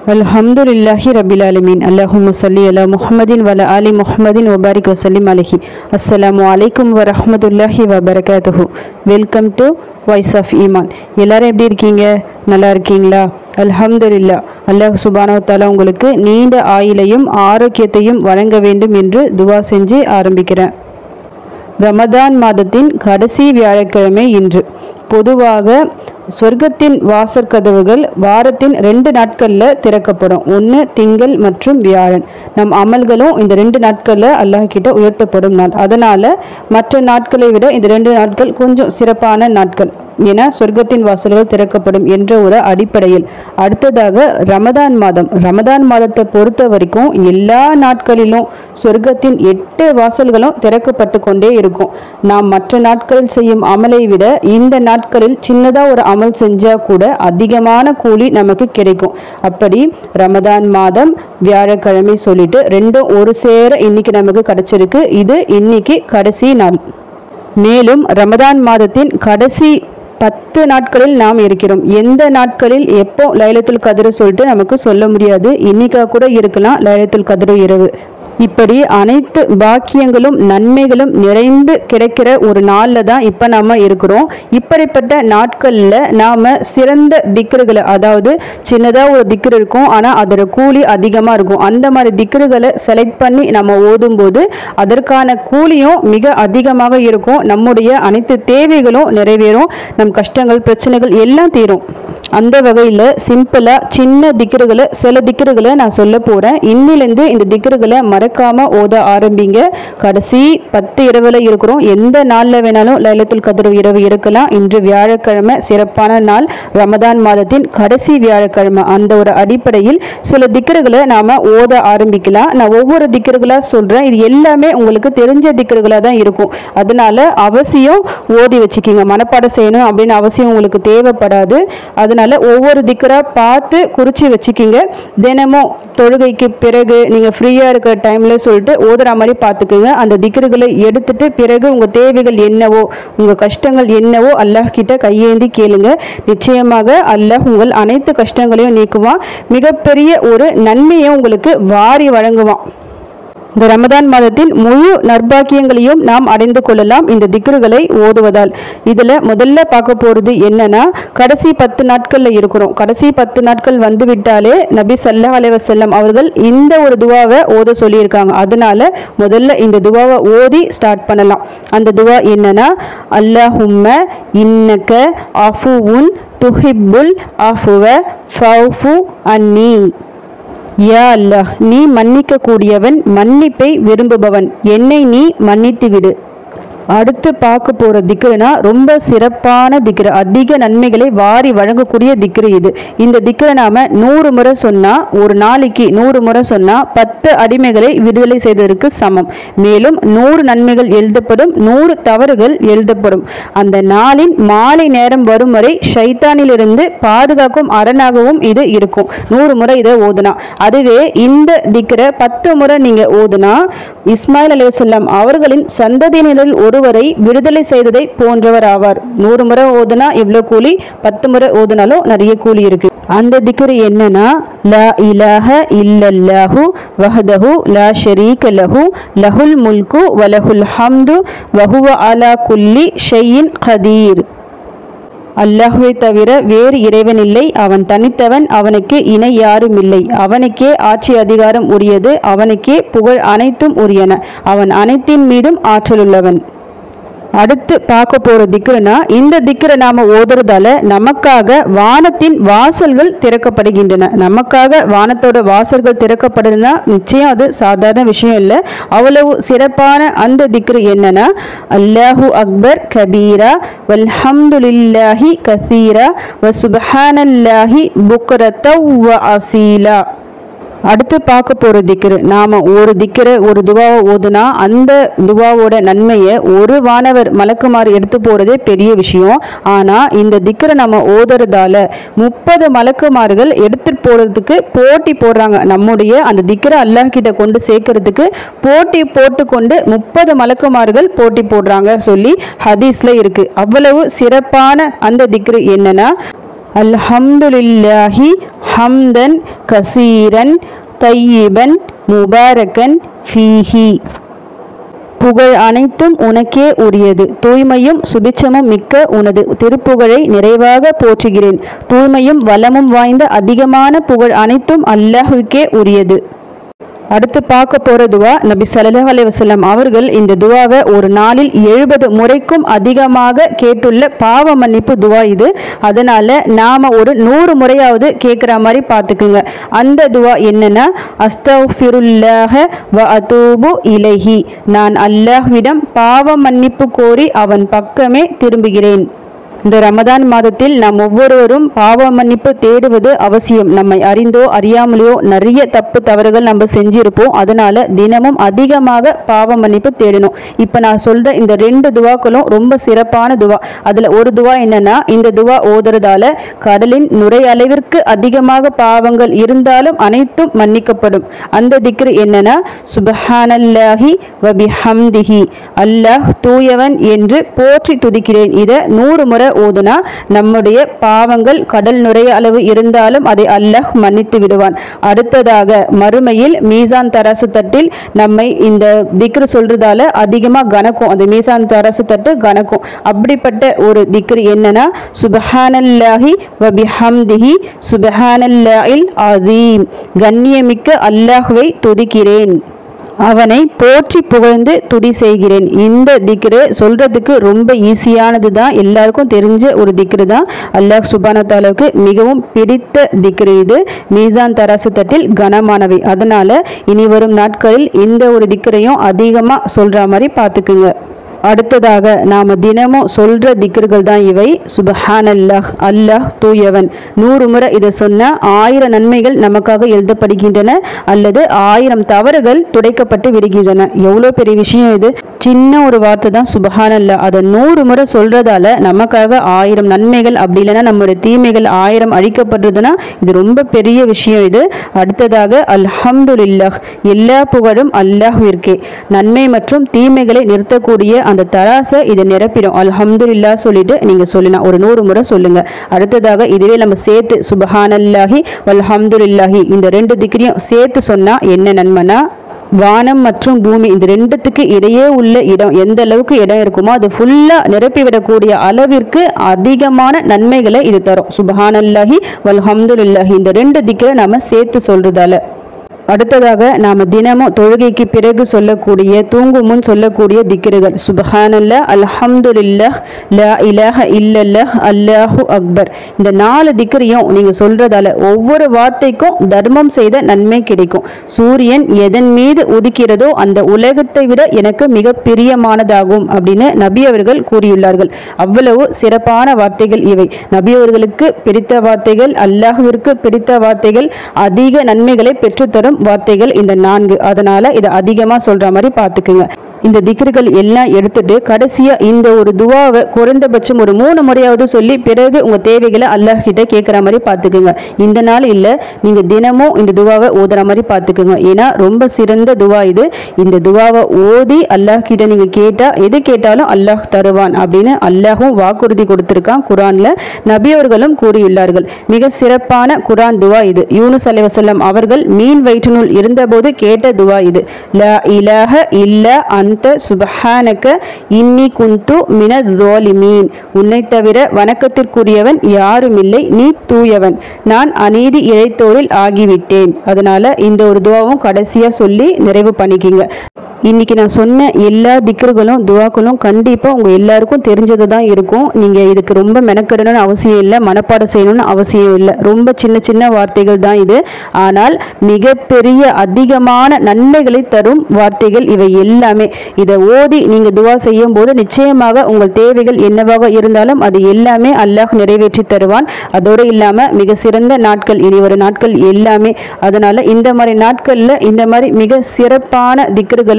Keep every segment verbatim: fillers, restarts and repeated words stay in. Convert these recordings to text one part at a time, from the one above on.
அல்ஹம்துலில்லாஹி ரபில் ஆலமீன். அல்லாஹும்ம ஸல்லி அலா முஹம்மதின் வ அலா ஆலி முஹம்மதின் வ பாரிக் வஸல்லிம் அலைஹி. அஸ்ஸலாமு அலைக்கும் வ ரஹ்மத்துல்லாஹி வ பரகாத்துஹு. Welcome to voice of Iman. எல்லாரும் எப்படி இருக்கீங்க? நல்லா இருக்கீங்களா? அல்ஹம்துலில்லாஹ். அல்லாஹ் சுப்ஹானஹு வ தஆலா உங்களுக்கு நீண்ட ஆயுளையும் ஆரோக்கியத்தையும் வழங்க வேண்டும் என்று துவா செஞ்சு ஆரம்பிக்கிறேன். ரமதான் மாதத்தின் கடைசி வியாழக்கிழமை இன்று. பொதுவாக சொர்க்கத்தின் வாசற்கதவுகள் வாரத்தின் ரெண்டு நாட்களில் திறக்கப்படும். ஒன்று திங்கள் மற்றும் வியாழன். நம் அமல்களும் இந்த ரெண்டு நாட்களில் அல்லாஹ் கிட்ட உயர்த்தப்படும் நாள். அதனால் மற்ற நாட்களை விட இந்த ரெண்டு நாட்கள் கொஞ்சம் சிறப்பான நாட்கள். என சொர்க்கத்தின் வாசல்கள் திறக்கப்படும் என்ற ஒரு அடிப்படையில் அடுத்ததாக ரமதான் மாதம். ரமதான் மாதத்தை பொறுத்த வரைக்கும் எல்லா நாட்களிலும் சொர்க்கத்தின் எட்டு வாசல்களும் திறக்கப்பட்டு கொண்டே இருக்கும். நாம் மற்ற நாட்களில் செய்யும் அமலை விட இந்த நாட்களில் சின்னதாக ஒரு அமல் செஞ்சால் கூட அதிகமான கூலி நமக்கு கிடைக்கும். அப்படி ரமதான் மாதம் வியாழக்கிழமை சொல்லிட்டு ரெண்டும் ஒரு சேர இன்னைக்கு நமக்கு கிடைச்சிருக்கு. இது இன்னைக்கு கடைசி நாள். மேலும் ரமதான் மாதத்தின் கடைசி பத்து நாட்களில் நாம் இருக்கிறோம். எந்த நாட்களில் எப்போ லைலத்துல் கத்ர் சொல்லிட்டு நமக்கு சொல்ல முடியாது. இன்னைக்கா கூட இருக்கலாம் லைலத்துல் கத்ர் இரவு. இப்படி அனைத்து பாக்கியங்களும் நன்மைகளும் நிறைந்து கிடைக்கிற ஒரு நாளில் தான் இப்போ நாம் இருக்கிறோம். இப்படிப்பட்ட நாட்களில் நாம் சிறந்த திக்ருகளை, அதாவது சின்னதாக ஒரு திக்ரு இருக்கும் ஆனால் அதோட கூலி அதிகமாக இருக்கும், அந்த மாதிரி திக்ருகளை செலக்ட் பண்ணி நம்ம ஓதும்போது அதற்கான கூலியும் மிக அதிகமாக இருக்கும். நம்முடைய அனைத்து தேவைகளும் நிறைவேறும். நம் கஷ்டங்கள் பிரச்சனைகள் எல்லாம் தீரும். அந்த வகையில் சிம்பிளாக சின்ன திக்ருகளை சில திக்ருகளை நான் சொல்ல போகிறேன். இன்னிலேருந்து இந்த திக்ருகளை மறக்காமல் ஓத ஆரம்பிங்க. கடைசி பத்து இரவில் இருக்கிறோம். எந்த நாளில் வேணாலும் லைலத்துல் கத்ர் இரவு இருக்கலாம். இன்று வியாழக்கிழமை சிறப்பான நாள், ரமதான் மாதத்தின் கடைசி வியாழக்கிழமை. அந்த ஒரு அடிப்படையில் சில திக்ருகளை நாம் ஓத ஆரம்பிக்கலாம். நான் ஒவ்வொரு திக்ருகளாக சொல்கிறேன். இது எல்லாமே உங்களுக்கு தெரிஞ்ச திக்ருகளாக தான் இருக்கும். அதனால் அவசியம் ஓதி வச்சுக்கிங்க. மனப்பாடம் செய்யணும் அப்படின்னு அவசியம் உங்களுக்கு தேவைப்படாது. அதனால் ஒவ்வொரு திக்ரா பார்த்து குறித்து வச்சுக்கிங்க. தினமும் தொழுகைக்கு பிறகு நீங்கள் ஃப்ரீயாக இருக்கிற டைமில் சொல்லிட்டு ஓதுற மாதிரி பார்த்துக்குங்க. அந்த திக்ருகளை எடுத்துட்டு பிறகு உங்கள் தேவைகள் என்னவோ, உங்கள் கஷ்டங்கள் என்னவோ அல்லாஹ் கிட்ட கையேந்தி கேளுங்க. நிச்சயமாக அல்லாஹ் உங்கள் அனைத்து கஷ்டங்களையும் நீக்குவான். மிகப்பெரிய ஒரு நன்மையை உங்களுக்கு வாரி வழங்குவான். இந்த ரமதான் மாதத்தின் முழு நற்பாக்கியங்களையும் நாம் அடைந்து கொள்ளலாம் இந்த திக்ருகளை ஓதுவதால். இதில் முதல்ல பார்க்க போகிறது என்னன்னா, கடைசி பத்து நாட்களில் இருக்கிறோம். கடைசி பத்து நாட்கள் வந்து விட்டாலே நபி ஸல்லல்லாஹு அலைஹி வஸல்லம் அவர்கள் இந்த ஒரு துவாவை ஓத சொல்லியிருக்காங்க. அதனால முதல்ல இந்த துவாவை ஓதி ஸ்டார்ட் பண்ணலாம். அந்த துவா என்னன்னா, அல்லாஹும்ம இன்னக அஃபுவுன் துஹிப்புல் அஃபுவ ஃபஃபு அன்னி. யா அல்லாஹ், நீ மன்னிக்க கூடியவன், மன்னிப்பை விரும்புபவன், என்னை நீ மன்னித்து விடு. அடுத்து பார்க்க போகிற திக்ருனா ரொம்ப சிறப்பான திக்ரு, அதிக நன்மைகளை வாரி வழங்கக்கூடிய திக்ரு இது. இந்த திக்ரை நாம் நூறு முறை சொன்னால், ஒரு நாளைக்கு நூறு முறை சொன்னால் பத்து அடிமைகளை விடுதலை செய்ததற்கு சமம். மேலும் நூறு நன்மைகள் எழுதப்படும், நூறு தவறுகள் எழுதப்படும். அந்த நாளின் மாலை நேரம் வரும் வரை ஷைத்தானிலிருந்து பாதுகாக்கும் அரணாகவும் இது இருக்கும். நூறு முறை இதை ஓதுனா. அதுவே இந்த திக்ரை பத்து முறை நீங்கள் ஓதுனா இஸ்மாயில் அலைஹிஸ்ஸலாம் அவர்களின் சந்ததியினரில் ஒரு ஒருவரை விடுதலை செய்ததை போன்றவர் ஆவார். நூறு முறை ஓதுனா இவ்வளோ கூலி, பத்து முறை ஓதுனாலும் நிறைய கூலி இருக்கு. அந்த திக்ரு என்னன்னா, லா இலாஹ இல்லல்லாஹு வஹ்தஹு லா ஷரீக லஹு லஹுல் முல்கு வலஹுல் ஹம்து வஹுவ அலா குல்லி ஷைஇன் கதீர். அல்லாஹ்வை தவிர வேறு இறைவன் இல்லை, அவன் தனித்தவன், அவனுக்கு இணை யாரும் இல்லை, அவனுக்கே ஆட்சி அதிகாரம் உரியது, அவனுக்கே புகழ் அனைத்தும் உரியன, அவன் அனைத்தின் மீதும் ஆற்றலுள்ளவன். அடுத்து பார்க்க போகிற திக்ருனா, இந்த திக்ரை நாம் ஓதுறதால நமக்காக வானத்தின் வாசல்கள் திறக்கப்படுகின்றன. நமக்காக வானத்தோட வாசல்கள் திறக்கப்படுதுன்னா நிச்சயம் அது சாதாரண விஷயம் இல்லை. அவ்வளவு சிறப்பான அந்த திக்ரு என்னன்னா, அல்லாஹு அக்பர் கபீரா வல்ஹம்துலில்லாஹி கசீரா வ சுப்ஹானல்லாஹி புக்ரத்தவ் வ அசீலா. அடுத்து பார்க்க போகிற திக்ரு, நாம் ஒரு திக்ரை ஒரு துவாவை ஓதுனா அந்த துவாவோட நன்மையை ஒரு வானவர் மலக்குமார் எடுத்து போகிறதே பெரிய விஷயம். ஆனால் இந்த திக்ரை நம்ம ஓதுறதால முப்பது மலக்குமார்கள் எடுத்துட்டு போகிறதுக்கு போட்டி போடுறாங்க. நம்முடைய அந்த திக்ரை அல்லாஹ் கிட்ட கொண்டு சேர்க்கறதுக்கு போட்டி போட்டு கொண்டு முப்பது மலக்குமார்கள் போட்டி போடுறாங்க சொல்லி ஹதீஸில் இருக்குது. அவ்வளவு சிறப்பான அந்த திக்ரு என்னன்னா, அல்ஹம்துலில்லாஹி ஹம்தன் கசீரன் தையிபன் முபாரக்கன் ஃபீஹி. புகழ் அனைத்தும் உனக்கே உரியது, தூய்மையும் சுபிட்சமும் மிக்க உனது திருப்புகழை நிறைவாக போற்றுகிறேன். தூய்மையும் வளமும் வாய்ந்த அதிகமான புகழ் அனைத்தும் அல்லாஹ்வுக்கே உரியது. அடுத்து பார்க்க போற துவா, நபி ஸல்லல்லாஹு அலைஹி வஸல்லம் அவர்கள் இந்த துவாவை ஒரு நாளில் எழுபது முறைக்கும் அதிகமாக கேட்டுள்ள பாவ மன்னிப்பு துவா இது. அதனால நாம ஒரு நூறு முறையாவது கேட்குற மாதிரி பார்த்துக்குங்க. அந்த துவா என்னன்னா, அஸ்தக்ஃபிருல்லாஹ வ அதூபு இலைஹி, நான் அல்லாஹ்விடம் பாவ மன்னிப்பு கோரி அவன் பக்கமே திரும்புகிறேன். இந்த ரமதான் மாதத்தில் நாம் ஒவ்வொருவரும் பாவ மன்னிப்பு தேடுவது அவசியம். நம்மை அறிந்தோ அறியாமலையோ நிறைய தப்பு தவறுகள் நம்ம செஞ்சிருப்போம். அதனால தினமும் அதிகமாக பாவ மன்னிப்பு தேடணும். இப்போ நான் சொல்ற இந்த ரெண்டு துவாக்களும் ரொம்ப சிறப்பான துவா. அதுல ஒரு துவா என்னன்னா, இந்த துவா ஓதுறதால கடலின் நுரை அளவிற்கு அதிகமாக பாவங்கள் இருந்தாலும் அனைத்தும் மன்னிக்கப்படும். அந்த திக்ரு என்னன்னா, சுப்ஹானல்லாஹி வ பிஹம்திஹி, அல்லாஹ் தூயவன் என்று போற்றி துதிக்கிறேன். இதை நூறு முறை ஓதுனா நம்முடைய பாவங்கள் கடல் நுரைய அளவு இருந்தாலும் அதை அல்லாஹ் மன்னித்து விடுவான். அடுத்ததாக மறுமையில் மீசான் தராசு தட்டில் நம்மை இந்த திக்ரு சொல்றதால அதிகமா கணக்கும், அந்த மீசான் தராசு தட்டு கணக்கும். அப்படிப்பட்ட ஒரு திக்ரு என்னன்னா, சுப்ஹானல்லாஹி வ பிஹம்திஹி சுப்ஹானல்லாஹில் அஸீம், கண்ணியமிக்க அல்லாஹ்வை துதிக்கிறேன், அவனை போற்றி புகழ்ந்து துதி செய்கிறேன். இந்த திக்ரு சொல்றதுக்கு ரொம்ப ஈஸியானது தான், எல்லாருக்கும் தெரிஞ்ச ஒரு திக்ரு தான். அல்லாஹ் சுப்ஹானஹு வ தஆலாவுக்கு மிகவும் பிடித்த திக்ரு இது. மீசான் தராசு தட்டில் கனமானவை. அதனால இனி வரும் நாட்களில் இந்த ஒரு திக்ரையும் அதிகமா சொல்ற மாதிரி பார்த்துக்குங்க. அடுத்ததாக நாம தினமும் சொல்ற திக்ர்கள் தான் இவை. சுப்ஹானல்லாஹ், அல்லாஹ் தூயவன். நூறு முறை இதை சொன்ன ஆயிரம் நன்மைகள் நமக்காக எழுதப்படுகின்றன, அல்லது ஆயிரம் தவறுகள் துடைக்கப்பட்டு விடுகின்றன. எவ்வளோ பெரிய விஷயம் இது! சின்ன ஒரு வார்த்தை தான் சுப்ஹானல்லாஹ். அதை நூறு முறை சொல்றதால நமக்காக ஆயிரம் நன்மைகள், அப்படி இல்லைன்னா நம்முடைய தீமைகள் ஆயிரம் அழிக்கப்படுறதுன்னா இது ரொம்ப பெரிய விஷயம் இது. அடுத்ததாக அல்ஹம்துலில்லாஹ், எல்லா புகழும் அல்லாஹ்விற்கே. நன்மை மற்றும் தீமைகளை நிறுத்தக்கூடிய அந்த தராசை இதை நிரப்பிடும். அல்ஹம்துலில்லாஹ் சொல்லிட்டு நீங்க சொல்லலாம், ஒரு நூறு முறை சொல்லுங்க. அடுத்ததாக இதுவே நம்ம சேர்த்து சுப்ஹானல்லாஹி வல்ஹம்துலில்லாஹி இந்த ரெண்டு திக்ரையும் சேர்த்து சொன்னா என்ன நன்மைனா, வானம் மற்றும் பூமி இந்த ரெண்டுத்துக்கு இடையே உள்ள இடம் எந்த அளவுக்கு இடம் இருக்குமோ அது ஃபுல்லா நிரப்பிவிடக்கூடிய அளவிற்கு அதிகமான நன்மைகளை இது தரும். சுப்ஹானல்லாஹி வல்ஹம்துலில்லாஹி இந்த ரெண்டு திக்ரை நாம சேர்த்து சொல்றதால. அடுத்ததாக நாம தினமும் தொழுகைக்கு பிறகு சொல்லக்கூடிய, தூங்கும் முன் சொல்லக்கூடிய திக்ருகள் சுப்ஹானல்லாஹ், அல்ஹம்துலில்லாஹ், லா இலாஹ இல்லல்லாஹ், அல்லாஹு அக்பர். இந்த நாலு திக்ரையும் நீங்க சொல்றதால ஒவ்வொரு வார்த்தைக்கும் தர்மம் செய்த நன்மை கிடைக்கும். சூரியன் எதன் மீது உதிக்கிறதோ அந்த உலகத்தை விட எனக்கு மிக பிரியமானதாகும் அப்படின்னு நபி அவர்கள் கூறியுள்ளார்கள். அவ்வளவு சிறப்பான வார்த்தைகள் இவை. நபி அவர்களுக்கு பிடித்த வார்த்தைகள், அல்லாஹ்விற்கு பிடித்த வார்த்தைகள், அதிக நன்மைகளை பெற்றுத்தரும் வார்த்தைகள் இந்த நான்கு. அதனால இதை அதிகமா சொல்ற மாதிரி பார்த்துக்குங்க. இந்த திக்ருகள் எல்லாம் எடுத்துட்டு கடைசியா இந்த ஒரு துவாவை குறைந்தபட்சம் ஒரு மூணு முறையாவது சொல்லி பிறகு உங்க தேவைகளை அல்லாஹ் கிட்ட கேட்கிற மாதிரி பார்த்துக்குங்க. இந்த நாள் இல்ல, நீங்க தினமும் இந்த துவாவை ஓதுற மாதிரி பார்த்துக்குங்க. ஏன்னா ரொம்ப சிறந்த துவா இது. இந்த துவாவை ஓதி அல்லாஹ் கிட்ட நீங்க கேட்டா எது கேட்டாலும் அல்லாஹ் தருவான் அப்படின்னு அல்லாஹும் வாக்குறுதி கொடுத்திருக்கான் குர்ஆன்ல. நபி அவர்களும் கூறியுள்ளார்கள். மிக சிறப்பான குர்ஆன் துவா இது. யூனுஸ் அலைஹி வஸல்லம் அவர்கள் மீன் வயிற்றினுள் இருந்தபோது கேட்ட துவா இது. லா இலாஹ இல்லா அந்த சுப்ஹானக இன்னி குந்து மினல் ஸாலிமீன், உன்னை தவிர வணக்கத்திற்குரியவன் யாரும் இல்லை, நீ தூயவன், நான் அநீதி இழைத்தோரில் ஆகிவிட்டேன். அதனால இந்த ஒரு துவாவும் கடைசியா சொல்லி நிறைவு பண்ணிக்கிங்க. இன்னைக்கு நான் சொன்ன எல்லா திக்ருகளும் துவாக்களும் கண்டிப்பாக உங்கள் எல்லாருக்கும் தெரிஞ்சது தான் இருக்கும். நீங்கள் இதுக்கு ரொம்ப மெனக்கெடணும்னு அவசியம் இல்லை, மனப்பாடம் செய்யணும்னு அவசியம் இல்லை. ரொம்ப சின்ன சின்ன வார்த்தைகள் தான் இது. ஆனால் மிகப்பெரிய அதிகமான நன்மைகளை தரும் வார்த்தைகள் இவை எல்லாமே. இதை ஓதி நீங்கள் துவா செய்யும் போது நிச்சயமாக உங்கள் தேவைகள் என்னவாக இருந்தாலும் அது எல்லாமே அல்லாஹ் நிறைவேற்றி தருவான். அதோடு இல்லாமல் மிக சிறந்த நாட்கள் இனி ஒரு நாட்கள் எல்லாமே. அதனால இந்த மாதிரி நாட்களில் இந்த மாதிரி மிக சிறப்பான திக்ருகளை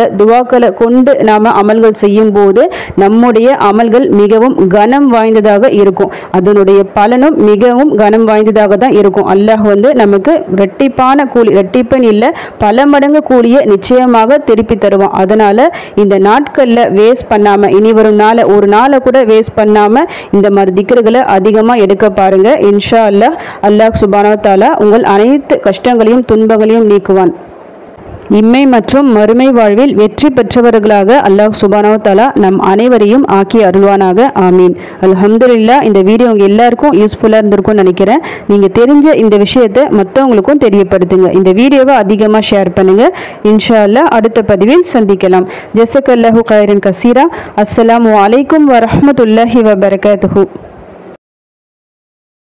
துவாக்களை கொண்டு நாம் அமல்கள் செய்யும் போது நம்முடைய அமல்கள் மிகவும் கனம் வாய்ந்ததாக இருக்கும். அதனுடைய பலனும் மிகவும் கனம் வாய்ந்ததாக தான் இருக்கும். அல்லாஹ் வந்து நமக்கு இரட்டிப்பான கூலி, இரட்டிப்பன் இல்லை பல மடங்கு கூலியை நிச்சயமாக திருப்பி தருவான். அதனால் இந்த நாட்களில் வேஸ்ட் பண்ணாமல், இனி வரும் நாளை ஒரு நாளை கூட வேஸ்ட் பண்ணாமல் இந்த மாதிரி திக்ருகளை அதிகமாக எடுக்க பாருங்க. இன்ஷா அல்லாஹ் அல்லாஹ் சுப்ஹானஹு வ தஆலா உங்கள் அனைத்து கஷ்டங்களையும் துன்பங்களையும் நீக்குவான். இம்மை மற்றும் மறுமை வாழ்வில் வெற்றி பெற்றவர்களாக அல்லாஹ் சுப்ஹானஹு வ தஆலா நம் அனைவரையும் ஆக்கி அருள்வானாக. ஆமீன். அல்ஹம்துலில்லாஹ். இந்த வீடியோ உங்க எல்லாருக்கும் யூஸ்ஃபுல்லாக இருந்திருக்கும்னு நினைக்கிறேன். நீங்கள் தெரிஞ்ச இந்த விஷயத்தை மற்றவங்களுக்கும் தெரியப்படுத்துங்க. இந்த வீடியோவை அதிகமாக ஷேர் பண்ணுங்க. இன்ஷா அல்லாஹ் அடுத்த பதிவில் சந்திக்கலாம். ஜஸக்கல்லாஹு கைரன் கசீரா. அஸ்ஸலாமு அலைக்கும் வரஹ்மத்துல்லாஹி வபரகாத்துஹு.